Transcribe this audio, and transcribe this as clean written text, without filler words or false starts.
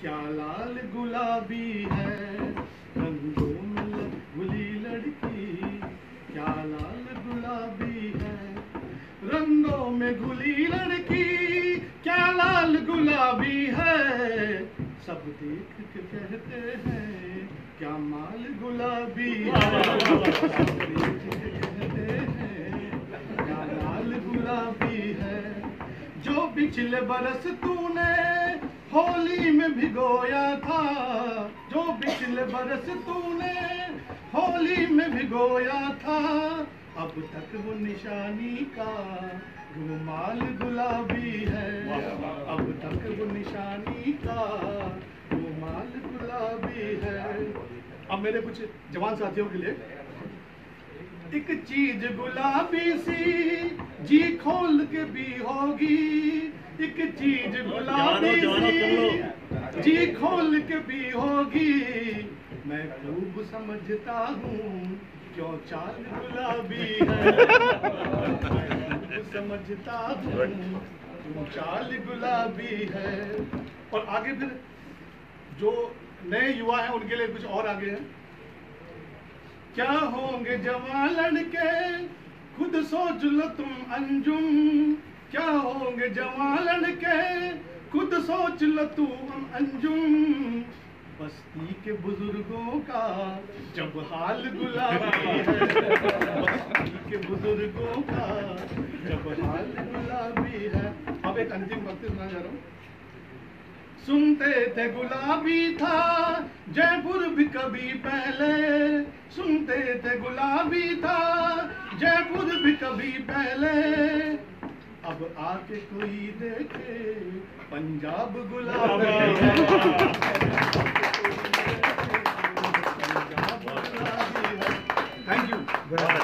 क्या लाल गुलाबी है रंगों में गुली लड़की, क्या लाल गुलाबी है रंगों में घुली लड़की, क्या लाल गुलाबी है। सब देख के कहते हैं क्या माल गुलाबी है, सब देख के कहते हैं क्या लाल गुलाबी है। जो पिछले बरस तूने होली में भिगोया था, जो पिछले बरस तूने होली में भिगोया था, अब तक वो निशानी का रुमाल गुलाबी है, अब तक वो निशानी का रुमाल गुलाबी है। अब मेरे कुछ जवान साथियों के लिए एक चीज गुलाबी सी जी खोल के भी होगी, एक चीज गुलाबी सी जी खोल के भी होगी। मैं खूब समझता हूँ क्यों चाल गुलाबी है, मैं खूब समझता हूँ क्यों चाल गुलाबी है। और आगे फिर जो नए युवा हैं उनके लिए कुछ और आगे है। क्या होंगे जवान लड़के खुद सोच लो तुम अंजुम, क्या होंगे जवान लड़के खुद सोच लो तुम अंजुम। बस्ती के बुजुर्गों का जब हाल गुलाबी है, बस्ती के बुजुर्गों का जब हाल गुलाबी है। अब एक अंतिम वक्त सुना जा रहा हूँ। सुनते थे गुलाबी था जयपुर भी कभी पहले, सुनते थे गुलाबी था जयपुर भी कभी पहले। अब आके कोई देखे पंजाब गुलाबी है, पंजाब गुलाबी है। Thank you.